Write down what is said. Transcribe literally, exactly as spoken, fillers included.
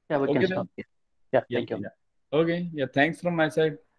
Yeah, we Okay can then. stop here. Yeah, Yeah, thank you. yeah. Okay. Yeah. Thanks from my side.